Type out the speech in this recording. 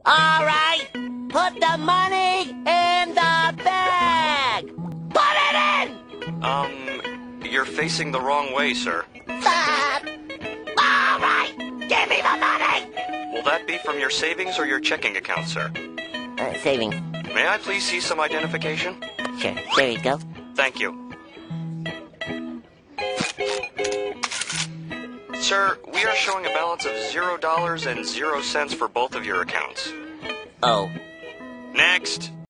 All right, put the money in the bag. Put it in. You're facing the wrong way, sir. All right, give me the money. Will that be from your savings or your checking account, sir? Savings. May I please see some identification? Sure, there you go. Thank you. Sir, we are showing a balance of $0.00 for both of your accounts. Oh. Next.